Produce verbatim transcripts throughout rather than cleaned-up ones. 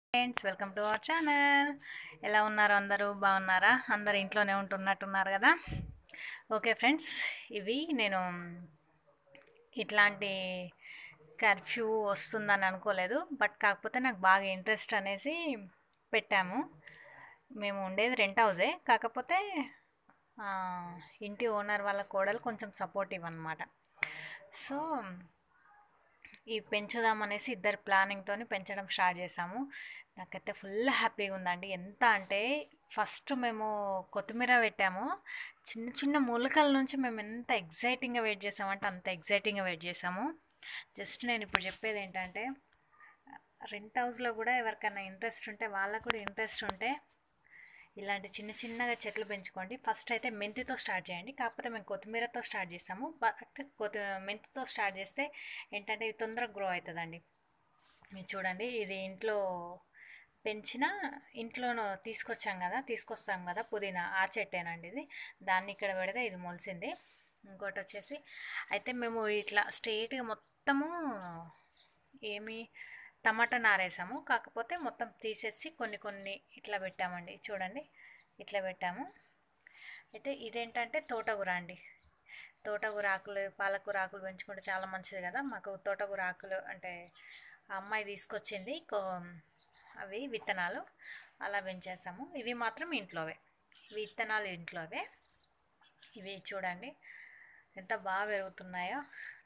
Friends, welcome to our channel. ఎలా ఉన్నారు? అందరూ బాగున్నారా? అందరు ఇంట్లోనే ఉంటున్నట్టున్నారు కదా. ఓకే ఫ్రెండ్స్, ఇవి నేను ఇట్లాంటి కర్ఫ్యూ వస్తుందని అనుకోలేదు. బట్ కాకపోతే నాకు బాగా ఇంట్రెస్ట్ అనేసి పెట్టాము. మేము ఉండేది రెంట్ హౌసే, కాకపోతే ఆ, ఇంటి ఓనర్ వాళ్ళ కోడలు కొంచెం సపోర్టివ్ అనమాట. సో ఇవి పెంచుదామనేసి ఇద్దరు ప్లానింగ్తో పెంచడం స్టార్ట్ చేసాము. నాకైతే ఫుల్ హ్యాపీగా ఉందండి. ఎంత అంటే ఫస్ట్ మేము కొత్తిమీర పెట్టాము, చిన్న చిన్న మూలకల నుంచి మేము ఎంత ఎగ్జైటింగ్గా వెయిట్ చేసామంటే అంత ఎగ్జైటింగ్గా వెయిట్ చేసాము. జస్ట్ నేను ఇప్పుడు చెప్పేది ఏంటంటే, రెంట్ హౌస్లో కూడా ఎవరికైనా ఇంట్రెస్ట్ ఉంటే, వాళ్ళకు కూడా ఇంట్రెస్ట్ ఉంటే ఇలాంటి చిన్న చిన్నగా చెట్లు పెంచుకోండి. ఫస్ట్ అయితే మెంతితో స్టార్ట్ చేయండి. కాకపోతే మేము కొత్తిమీరతో స్టార్ట్ చేసాము. బట్ కొత్తి మెంతితో స్టార్ట్ చేస్తే ఏంటంటే ఇది తొందరగా గ్రో అవుతుందండి. మీరు చూడండి, ఇది ఇంట్లో పెంచిన, ఇంట్లో తీసుకొచ్చాం కదా తీసుకొస్తాం కదా పుదీనా, ఆ చెట్టేనండి ఇది. దాన్ని ఇక్కడ పెడితే ఇది మొలిసింది. ఇంకోటి వచ్చేసి అయితే మేము ఇట్లా స్ట్రెయిట్గా మొత్తము ఏమి టమాటా నారేసాము. కాకపోతే మొత్తం తీసేసి కొన్ని కొన్ని ఇట్లా పెట్టామండి. చూడండి, ఇట్లా పెట్టాము. అయితే ఇదేంటంటే తోటకూర అండి. తోటకూర ఆకులు, పాలకూర ఆకులు పెంచుకుంటే చాలా మంచిది కదా. మాకు తోటకూర ఆకులు అంటే ఆ అమ్మాయి తీసుకొచ్చింది, అవి విత్తనాలు అలా పెంచేసాము. ఇవి మాత్రం ఇంట్లోవే, విత్తనాలు ఇంట్లోవే. ఇవి చూడండి ఎంత బాగా పెరుగుతున్నాయో.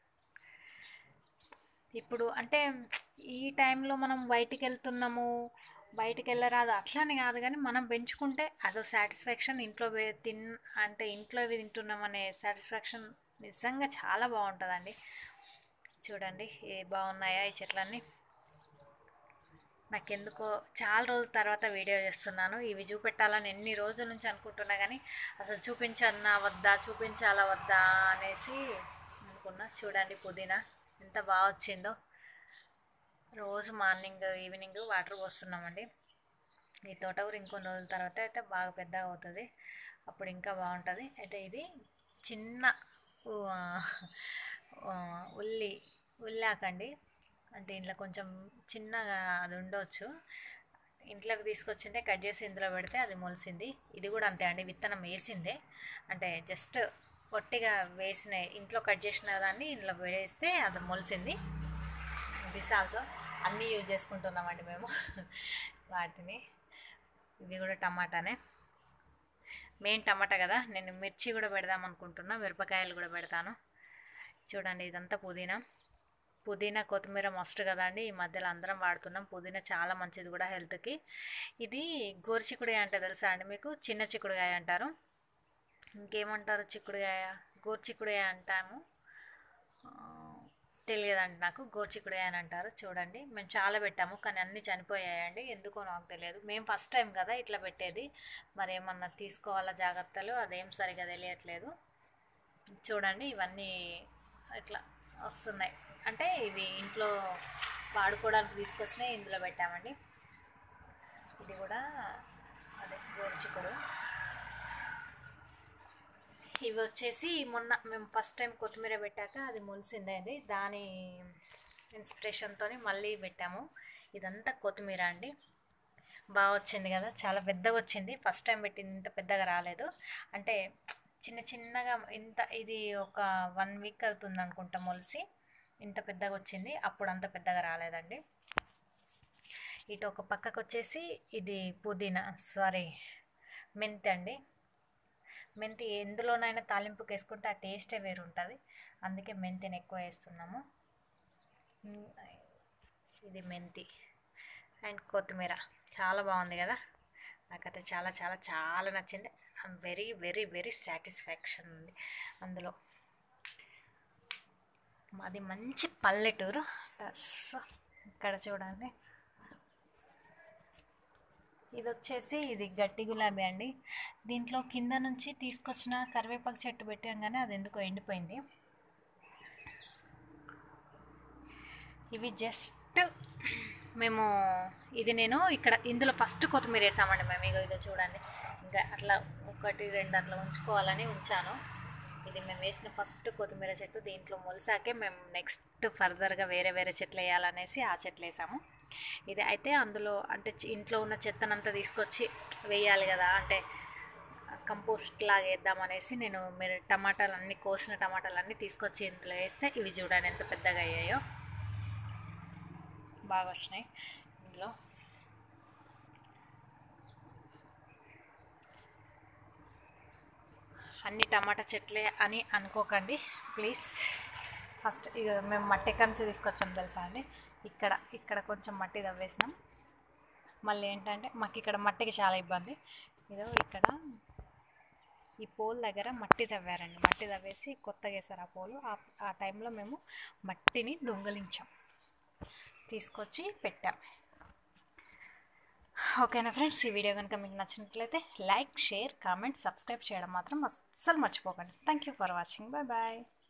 ఇప్పుడు అంటే ఈ టైంలో మనం బయటికి వెళ్తున్నాము, బయటికి వెళ్ళరాదు అట్లని కాదు, కానీ మనం పెంచుకుంటే అదో సాటిస్ఫాక్షన్. ఇంట్లో తిన్ అంటే ఇంట్లో తింటున్నాం అనే సాటిస్ఫాక్షన్ నిజంగా చాలా బాగుంటుందండి. చూడండి ఏ బాగున్నాయా ఈ చెట్లన్నీ. నాకెందుకో చాలా రోజుల తర్వాత వీడియో చేస్తున్నాను. ఇవి చూపెట్టాలని ఎన్ని రోజుల నుంచి అనుకుంటున్నా, కానీ అసలు చూపించన్నా వద్దా, చూపించాలా వద్దా అనేసి అనుకున్నా. చూడండి పుదీనా ఎంత బాగా వచ్చిందో. రోజు మార్నింగ్ ఈవినింగ్ వాటర్ పోస్తున్నామండి. ఈ తోటకూర ఇంకొన్ని రోజుల తర్వాత అయితే బాగా పెద్దగా అవుతుంది, అప్పుడు ఇంకా బాగుంటుంది. అయితే ఇది చిన్న ఉల్లి ఉల్లాకండి. అంటే ఇంట్లో కొంచెం చిన్నగా అది ఉండవచ్చు, ఇంట్లోకి తీసుకొచ్చిందే కట్ చేసి ఇందులో పెడితే అది మొలిసింది. ఇది కూడా అంతే అండి, విత్తనం వేసిందే. అంటే జస్ట్ పొట్టిగా వేసిన ఇంట్లో కట్ చేసిన దాన్ని ఇందులో వేస్తే అది మొలిసింది. దిస్ ఆల్సో అన్నీ యూజ్ చేసుకుంటున్నామండి మేము వాటిని. ఇవి కూడా టమాటానే, మెయిన్ టమాటా కదా. నేను మిర్చి కూడా పెడదాం అనుకుంటున్నా, మిరపకాయలు కూడా పెడతాను. చూడండి ఇదంతా పుదీనా. పుదీనా కొత్తిమీర మస్ట్ కదండి, ఈ మధ్యలో అందరం వాడుతున్నాం. పుదీనా చాలా మంచిది కూడా హెల్త్కి. ఇది గోరుచిక్కుడుగాయ అంటే తెలుసా అండి మీకు? చిన్న చిక్కుడుగాయ అంటారు, ఇంకేమంటారు చిక్కుడుగాయ, గోరుచిక్కుడుగాయ అంటాము. తెలియదండి నాకు, గోరుచిక్కుడుగాయ అని అంటారు. చూడండి మేము చాలా పెట్టాము, కానీ అన్నీ చనిపోయాయండి, ఎందుకో నాకు తెలియదు. మేము ఫస్ట్ టైం కదా ఇట్లా పెట్టేది, మరి ఏమన్నా తీసుకోవాలా జాగ్రత్తలు, అదేం సరిగా తెలియట్లేదు. చూడండి ఇవన్నీ ఇట్లా వస్తున్నాయి, అంటే ఇవి ఇంట్లో వాడుకోవడానికి తీసుకొచ్చినాయి, ఇందులో పెట్టామండి. ఇది కూడా అదే గోరుచిక్కుడు. ఇవి వచ్చేసి మొన్న మేము ఫస్ట్ టైం కొత్తిమీర పెట్టాక అది మొలిసిందండి, దాని ఇన్స్పిరేషన్తో మళ్ళీ పెట్టాము. ఇదంతా కొత్తిమీర అండి. బాగా వచ్చింది కదా, చాలా పెద్దగా వచ్చింది. ఫస్ట్ టైం పెట్టింది ఇంత పెద్దగా రాలేదు. అంటే చిన్న చిన్నగా ఇంత, ఇది ఒక వన్ వీక్ అవుతుంది అనుకుంటా మొలిసి ఇంత పెద్దగా వచ్చింది. అప్పుడు అంత పెద్దగా రాలేదండి. ఇటు ఒక పక్కకు వచ్చేసి ఇది పుదీనా, సారీ మెంతి అండి. మెంతి ఎందులోనైనా తాలింపుకి వేసుకుంటే ఆ టేస్టే వేరు ఉంటుంది, అందుకే మెంతిని ఎక్కువ వేస్తున్నాము. ఇది మెంతి అండ్ కొత్తిమీర చాలా బాగుంది కదా. నాకైతే చాలా చాలా చాలా నచ్చింది. I'm very very very satisfaction ఉంది అందులో. మాది మంచి పల్లెటూరు. సో ఇక్కడ చూడండి, ఇది వచ్చేసి ఇది గట్టి గులాబీ అండి. దీంట్లో కింద నుంచి తీసుకొచ్చిన కరివేపాకు చెట్టు పెట్టాం, కానీ అది ఎందుకో ఎండిపోయింది. ఇవి జస్ట్ మేము ఇది నేను ఇక్కడ ఇందులో ఫస్ట్ కొత్తిమీర వేసామండి మేము. ఇగో ఇదో చూడండి, ఇంకా అట్లా ఒకటి రెండు అట్లా ఉంచుకోవాలని ఉంచాను. ఇది మేము వేసిన ఫస్ట్ కొత్తిమీర చెట్టు. దీంట్లో మొలిసాకే మేము నెక్స్ట్ ఫర్దర్గా వేరే వేరే చెట్లు వేయాలనేసి ఆ చెట్లు వేసాము. ఇది అయితే అందులో అంటే చి- ఇంట్లో ఉన్న చెత్తనంతా తీసుకొచ్చి వేయాలి కదా, అంటే కంపోస్ట్ లాగా వేద్దామనేసి నేను మీరు టమాటాలు అన్నీ కోసిన టమాటాలు అన్నీ తీసుకొచ్చి ఇందులో వేస్తే ఇవి చూడండి ఎంత పెద్దగా అయ్యాయో, బాగా వచ్చినాయి ఇందులో. అన్ని టమాటా చెట్లే అని అనుకోకండి ప్లీజ్. ఫస్ట్ ఇక మేము మట్టి ఎక్కడి నుంచి తీసుకొచ్చాం తెలుసా అండి, ఇక్కడ ఇక్కడ కొంచెం మట్టి తవ్వేసినాం. మళ్ళీ ఏంటంటే మాకు ఇక్కడ మట్టికి చాలా ఇబ్బంది. ఇదో ఇక్కడ ఈ పోల్ దగ్గర మట్టి తవ్వారండి, మట్టి తవ్వేసి కొత్తగా వేసారు ఆ పోలు. ఆ ఆ టైంలో మేము మట్టిని దొంగలించాం, తీసుకొచ్చి పెట్టాం. ఓకేనా ఫ్రెండ్స్, ఈ వీడియో కనుక మీకు నచ్చినట్లయితే లైక్, షేర్, కామెంట్, సబ్స్క్రైబ్ చేయడం మాత్రం అస్సలు మర్చిపోకండి. Thank you for watching. Bye bye.